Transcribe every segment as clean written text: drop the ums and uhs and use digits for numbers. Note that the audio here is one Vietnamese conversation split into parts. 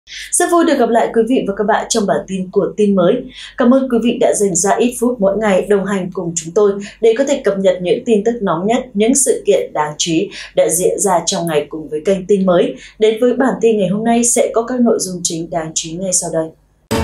Rất vui được gặp lại quý vị và các bạn trong bản tin của Tin Mới. Cảm ơn quý vị đã dành ra ít phút mỗi ngày đồng hành cùng chúng tôi để có thể cập nhật những tin tức nóng nhất, những sự kiện đáng chú ý đã diễn ra trong ngày cùng với kênh Tin Mới. Đến với bản tin ngày hôm nay sẽ có các nội dung chính đáng chú ý ngay sau đây.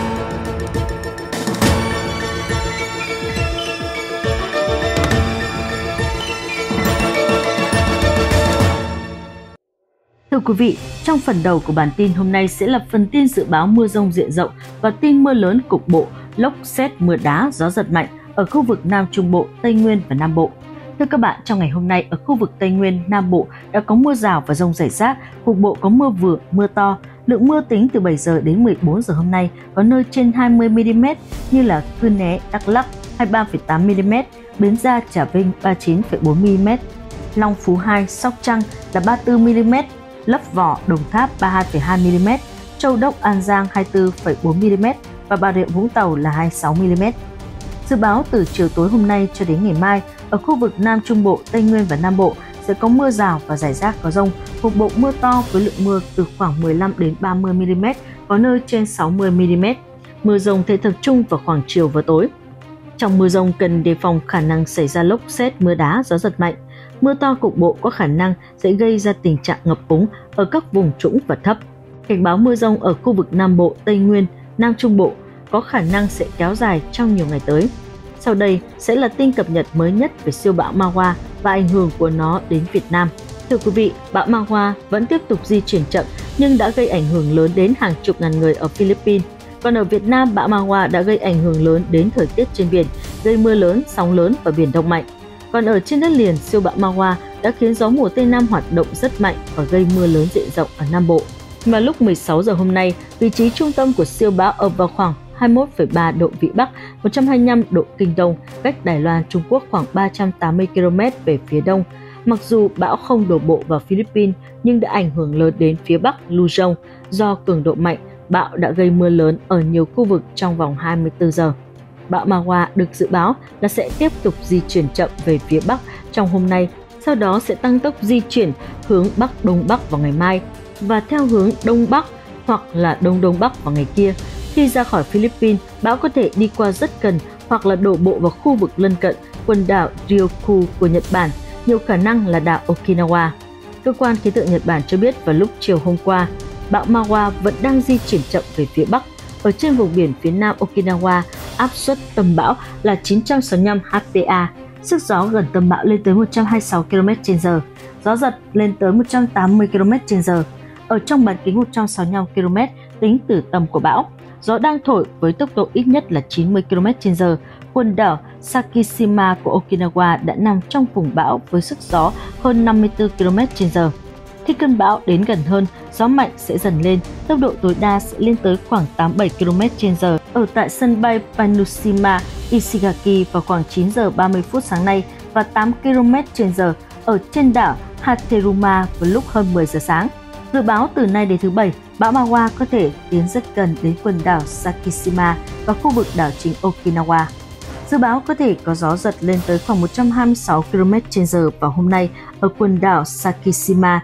Thưa quý vị, trong phần đầu của bản tin hôm nay sẽ là phần tin dự báo mưa rông diện rộng và tin mưa lớn cục bộ, lốc sét, mưa đá, gió giật mạnh ở khu vực Nam Trung Bộ, Tây Nguyên và Nam Bộ. Thưa các bạn, trong ngày hôm nay ở khu vực Tây Nguyên, Nam Bộ đã có mưa rào và dông rải rác, cục bộ có mưa vừa, mưa to. Lượng mưa tính từ 7 giờ đến 14 giờ hôm nay có nơi trên 20 mm như là Cư Né, Đắk Lắk 23,8 mm, Bến Gia, Trà Vinh 39,4 mm, Long Phú 2, Sóc Trăng là 34 mm, Lấp Vò, Đồng Tháp 32,2 mm, Châu Đốc, An Giang 24,4 mm và Bà Rịa Vũng Tàu là 26 mm. Dự báo từ chiều tối hôm nay cho đến ngày mai, ở khu vực Nam Trung Bộ, Tây Nguyên và Nam Bộ sẽ có mưa rào và rải rác có dông, cục bộ mưa to với lượng mưa từ khoảng 15 đến 30 mm, có nơi trên 60 mm. Mưa rông thể tập trung vào khoảng chiều và tối. Trong mưa rông cần đề phòng khả năng xảy ra lốc sét, mưa đá, gió giật mạnh. Mưa to cục bộ có khả năng sẽ gây ra tình trạng ngập úng ở các vùng trũng và thấp. Cảnh báo mưa rông ở khu vực Nam Bộ, Tây Nguyên, Nam Trung Bộ có khả năng sẽ kéo dài trong nhiều ngày tới. Sau đây sẽ là tin cập nhật mới nhất về siêu bão Magua và ảnh hưởng của nó đến Việt Nam. Thưa quý vị, bão Magua vẫn tiếp tục di chuyển chậm nhưng đã gây ảnh hưởng lớn đến hàng chục ngàn người ở Philippines. Còn ở Việt Nam, bão Magua đã gây ảnh hưởng lớn đến thời tiết trên biển, gây mưa lớn, sóng lớn và biển động mạnh. Còn ở trên đất liền, siêu bão Magua đã khiến gió mùa Tây Nam hoạt động rất mạnh và gây mưa lớn diện rộng ở Nam Bộ. Vào lúc 16 giờ hôm nay, vị trí trung tâm của siêu bão ở vào khoảng 21,3 độ Vĩ Bắc, 125 độ Kinh Đông, cách Đài Loan, Trung Quốc khoảng 380 km về phía đông. Mặc dù bão không đổ bộ vào Philippines nhưng đã ảnh hưởng lớn đến phía Bắc Luzon. Do cường độ mạnh, bão đã gây mưa lớn ở nhiều khu vực trong vòng 24 giờ. Bão Magua được dự báo là sẽ tiếp tục di chuyển chậm về phía Bắc trong hôm nay, sau đó sẽ tăng tốc di chuyển hướng Bắc Đông Bắc vào ngày mai và theo hướng Đông Bắc hoặc là Đông Đông Bắc vào ngày kia. Khi ra khỏi Philippines, bão có thể đi qua rất gần hoặc là đổ bộ vào khu vực lân cận quần đảo Ryukyu của Nhật Bản, nhiều khả năng là đảo Okinawa. Cơ quan khí tượng Nhật Bản cho biết vào lúc chiều hôm qua, bão Magua vẫn đang di chuyển chậm về phía Bắc. Ở trên vùng biển phía nam Okinawa, áp suất tâm bão là 965 HPA, sức gió gần tâm bão lên tới 126 km/h, gió giật lên tới 180 km/h. Ở trong bán kính 165 km tính từ tâm của bão, gió đang thổi với tốc độ ít nhất là 90 km/h. Quần đảo Sakishima của Okinawa đã nằm trong vùng bão với sức gió hơn 54 km/h. Khi cơn bão đến gần hơn, gió mạnh sẽ dần lên, tốc độ tối đa sẽ lên tới khoảng 87 km/h. Ở tại sân bay Panushima Ishigaki vào khoảng 9 giờ 30 phút sáng nay và 8 km/h ở trên đảo Hateruma vào lúc hơn 10 giờ sáng. Dự báo từ nay đến thứ Bảy, bão Magua có thể tiến rất gần đến quần đảo Sakishima và khu vực đảo chính Okinawa. Dự báo có thể có gió giật lên tới khoảng 126 km/h vào hôm nay ở quần đảo Sakishima,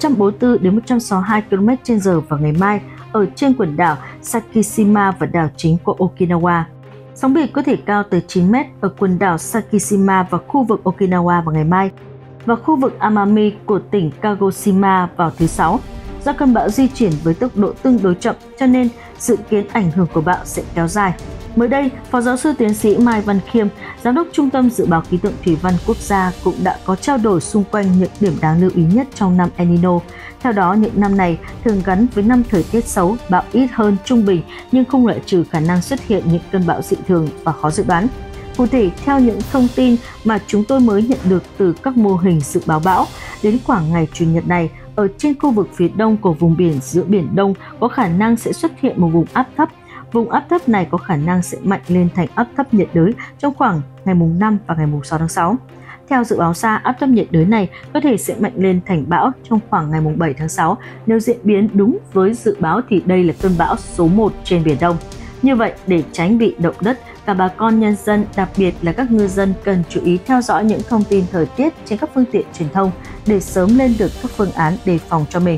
144 đến 162 km/h vào ngày mai ở trên quần đảo Sakishima và đảo chính của Okinawa. Sóng biển có thể cao tới 9 m ở quần đảo Sakishima và khu vực Okinawa vào ngày mai và khu vực Amami của tỉnh Kagoshima vào thứ Sáu. Do cơn bão di chuyển với tốc độ tương đối chậm cho nên dự kiến ảnh hưởng của bão sẽ kéo dài. Mới đây, Phó giáo sư tiến sĩ Mai Văn Khiêm, Giám đốc Trung tâm Dự báo Khí tượng Thủy văn Quốc gia cũng đã có trao đổi xung quanh những điểm đáng lưu ý nhất trong năm El Nino. Theo đó, những năm này thường gắn với năm thời tiết xấu, bão ít hơn trung bình nhưng không loại trừ khả năng xuất hiện những cơn bão dị thường và khó dự đoán. Cụ thể, theo những thông tin mà chúng tôi mới nhận được từ các mô hình dự báo bão, đến khoảng ngày Chủ nhật này, ở trên khu vực phía đông của vùng biển giữa Biển Đông có khả năng sẽ xuất hiện một vùng áp thấp. Vùng áp thấp này có khả năng sẽ mạnh lên thành áp thấp nhiệt đới trong khoảng ngày mùng 5 và ngày mùng 6 tháng 6. Theo dự báo xa, áp thấp nhiệt đới này có thể sẽ mạnh lên thành bão trong khoảng ngày mùng 7 tháng 6. Nếu diễn biến đúng với dự báo thì đây là cơn bão số 1 trên Biển Đông. Như vậy, để tránh bị động đất, cả bà con nhân dân, đặc biệt là các ngư dân cần chú ý theo dõi những thông tin thời tiết trên các phương tiện truyền thông để sớm lên được các phương án đề phòng cho mình.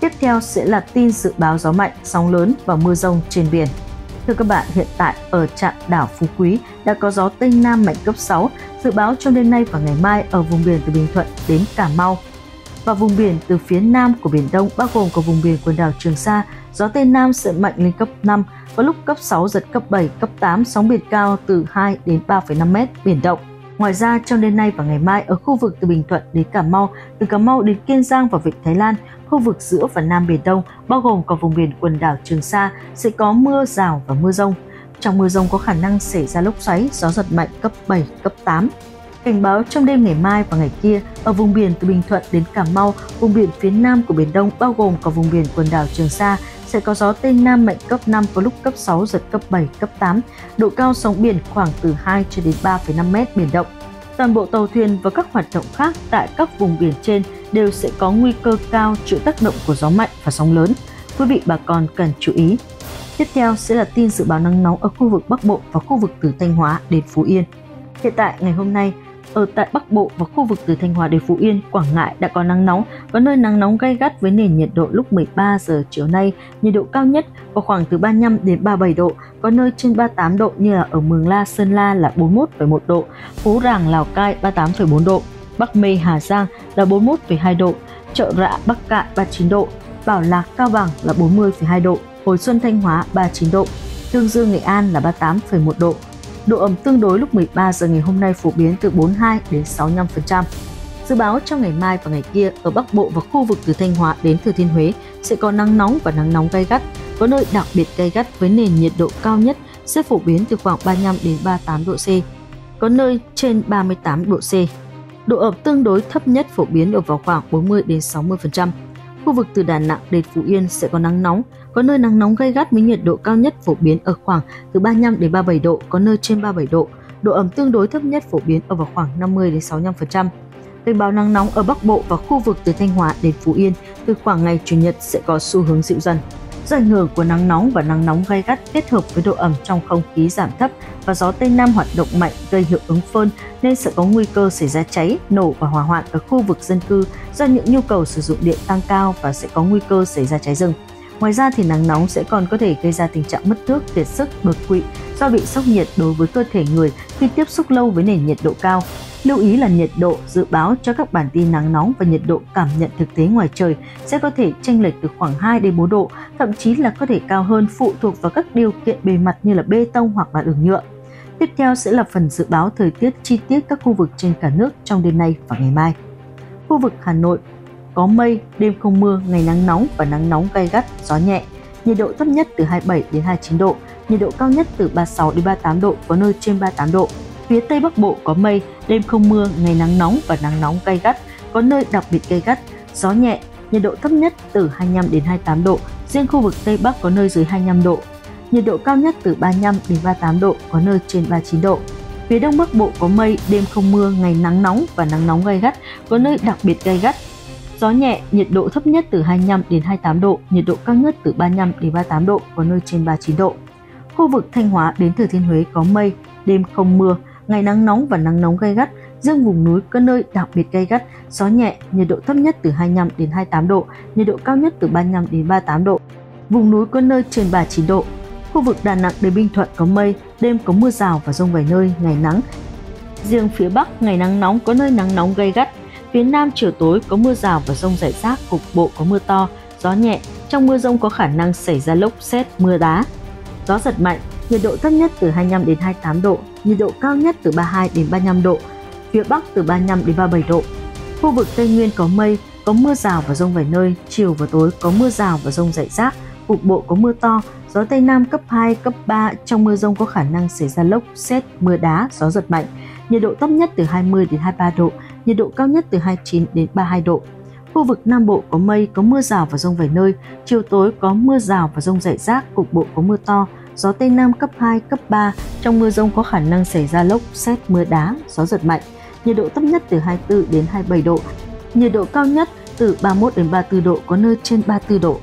Tiếp theo sẽ là tin dự báo gió mạnh, sóng lớn và mưa rông trên biển. Thưa các bạn, hiện tại ở trạm đảo Phú Quý đã có gió Tây Nam mạnh cấp 6, dự báo trong đêm nay và ngày mai ở vùng biển từ Bình Thuận đến Cà Mau. Và vùng biển từ phía Nam của Biển Đông bao gồm có vùng biển quần đảo Trường Sa, gió Tây Nam sẽ mạnh lên cấp 5, có lúc cấp 6, giật cấp 7, cấp 8, sóng biển cao từ 2 đến 3,5 m, biển động. Ngoài ra, trong đêm nay và ngày mai ở khu vực từ Bình Thuận đến Cà Mau, từ Cà Mau đến Kiên Giang và Vịnh Thái Lan, khu vực giữa và Nam Biển Đông bao gồm có vùng biển quần đảo Trường Sa sẽ có mưa rào và mưa rông. Trong mưa rông có khả năng xảy ra lốc xoáy, gió giật mạnh cấp 7, cấp 8. Cảnh báo trong đêm ngày mai và ngày kia ở vùng biển từ Bình Thuận đến Cà Mau, vùng biển phía Nam của Biển Đông bao gồm có vùng biển quần đảo Trường Sa sẽ có gió Tây Nam mạnh cấp 5, có lúc cấp 6, giật cấp 7, cấp 8. Độ cao sóng biển khoảng từ 2 cho đến 3,5 m, biển động. Toàn bộ tàu thuyền và các hoạt động khác tại các vùng biển trên đều sẽ có nguy cơ cao chịu tác động của gió mạnh và sóng lớn. Quý vị bà con cần chú ý. Tiếp theo sẽ là tin dự báo nắng nóng ở khu vực Bắc Bộ và khu vực từ Thanh Hóa đến Phú Yên. Hiện tại ngày hôm nay, ở tại Bắc Bộ và khu vực từ Thanh Hóa đến Phú Yên, Quảng Ngãi đã có nắng nóng, có nơi nắng nóng gay gắt với nền nhiệt độ lúc 13 giờ chiều nay, nhiệt độ cao nhất vào khoảng từ 35 đến 37 độ, có nơi trên 38 độ như là ở Mường La, Sơn La là 41,1 độ, Phú Ràng, Lào Cai 38,4 độ, Bắc Mê, Hà Giang là 41,2 độ, Chợ Rạ, Bắc Kạn 39 độ, Bảo Lạc, Cao Bằng là 40,2 độ, Hồi Xuân, Thanh Hóa 39 độ, Tương Dương, Nghệ An là 38,1 độ. Độ ẩm tương đối lúc 13 giờ ngày hôm nay phổ biến từ 42 đến 65%. Dự báo trong ngày mai và ngày kia ở Bắc Bộ và khu vực từ Thanh Hóa đến Thừa Thiên Huế sẽ có nắng nóng và nắng nóng gay gắt, có nơi đặc biệt gay gắt với nền nhiệt độ cao nhất sẽ phổ biến từ khoảng 35 đến 38 độ C, có nơi trên 38 độ C. Độ ẩm tương đối thấp nhất phổ biến ở vào khoảng 40 đến 60%. Khu vực từ Đà Nẵng đến Phú Yên sẽ có nắng nóng, có nơi nắng nóng gay gắt với nhiệt độ cao nhất phổ biến ở khoảng từ 35 đến 37 độ, có nơi trên 37 độ. Độ ẩm tương đối thấp nhất phổ biến ở vào khoảng 50 đến 65%. Cảnh báo nắng nóng ở Bắc Bộ và khu vực từ Thanh Hóa đến Phú Yên từ khoảng ngày Chủ nhật sẽ có xu hướng dịu dần. Do ảnh hưởng của nắng nóng và nắng nóng gay gắt kết hợp với độ ẩm trong không khí giảm thấp và gió Tây Nam hoạt động mạnh gây hiệu ứng phơn nên sẽ có nguy cơ xảy ra cháy, nổ và hỏa hoạn ở khu vực dân cư do những nhu cầu sử dụng điện tăng cao và sẽ có nguy cơ xảy ra cháy rừng. Ngoài ra thì nắng nóng sẽ còn có thể gây ra tình trạng mất nước, kiệt sức, đột quỵ do bị sốc nhiệt đối với cơ thể người khi tiếp xúc lâu với nền nhiệt độ cao. Lưu ý là nhiệt độ dự báo cho các bản tin nắng nóng và nhiệt độ cảm nhận thực tế ngoài trời sẽ có thể chênh lệch từ khoảng 2 đến 4 độ, thậm chí là có thể cao hơn phụ thuộc vào các điều kiện bề mặt như là bê tông hoặc là đường nhựa. Tiếp theo sẽ là phần dự báo thời tiết chi tiết các khu vực trên cả nước trong đêm nay và ngày mai. Khu vực Hà Nội có mây, đêm không mưa, ngày nắng nóng và nắng nóng gay gắt, gió nhẹ. Nhiệt độ thấp nhất từ 27 đến 29 độ, nhiệt độ cao nhất từ 36 đến 38 độ, có nơi trên 38 độ. Phía Tây Bắc Bộ có mây, đêm không mưa, ngày nắng nóng và nắng nóng gay gắt, có nơi đặc biệt gay gắt, gió nhẹ, nhiệt độ thấp nhất từ 25 đến 28 độ, riêng khu vực Tây Bắc có nơi dưới 25 độ. Nhiệt độ cao nhất từ 35 đến 38 độ, có nơi trên 39 độ. Phía Đông Bắc Bộ có mây, đêm không mưa, ngày nắng nóng và nắng nóng gay gắt, có nơi đặc biệt gay gắt. Gió nhẹ, nhiệt độ thấp nhất từ 25 đến 28 độ, nhiệt độ cao nhất từ 35 đến 38 độ, có nơi trên 39 độ. Khu vực Thanh Hóa đến Thừa Thiên Huế có mây, đêm không mưa, ngày nắng nóng và nắng nóng gay gắt, riêng vùng núi có nơi đặc biệt gay gắt, gió nhẹ, nhiệt độ thấp nhất từ 25 đến 28 độ, nhiệt độ cao nhất từ 35 đến 38 độ. Vùng núi có nơi trên 39 độ. Khu vực Đà Nẵng đến Bình Thuận có mây, đêm có mưa rào và dông vài nơi, ngày nắng. Riêng phía Bắc ngày nắng nóng, có nơi nắng nóng gay gắt. Phía Nam chiều tối có mưa rào và dông rải rác, cục bộ có mưa to, gió nhẹ. Trong mưa dông có khả năng xảy ra lốc sét, mưa đá. Gió giật mạnh, nhiệt độ thấp nhất từ 25 đến 28 độ, nhiệt độ cao nhất từ 32 đến 35 độ. Phía Bắc từ 35 đến 37 độ. Khu vực Tây Nguyên có mây, có mưa rào và dông vài nơi, chiều và tối có mưa rào và dông rải rác, cục bộ có mưa to, gió Tây Nam cấp 2, cấp 3, trong mưa dông có khả năng xảy ra lốc, sét, mưa đá, gió giật mạnh. Nhiệt độ thấp nhất từ 20 đến 23 độ, nhiệt độ cao nhất từ 29 đến 32 độ. Khu vực Nam Bộ có mây, có mưa rào và dông vài nơi, chiều tối có mưa rào và dông rải rác, cục bộ có mưa to, gió Tây Nam cấp 2, cấp 3, trong mưa dông có khả năng xảy ra lốc, sét, mưa đá, gió giật mạnh. Nhiệt độ thấp nhất từ 24 đến 27 độ, nhiệt độ cao nhất từ 31 đến 34 độ, có nơi trên 34 độ.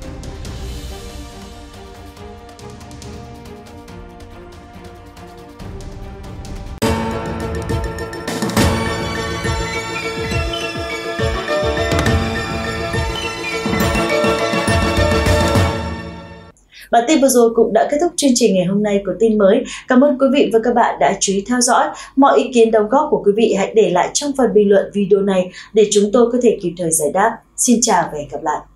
Bản tin vừa rồi cũng đã kết thúc chương trình ngày hôm nay của Tin Mới. Cảm ơn quý vị và các bạn đã chú ý theo dõi. Mọi ý kiến đóng góp của quý vị hãy để lại trong phần bình luận video này để chúng tôi có thể kịp thời giải đáp. Xin chào và hẹn gặp lại.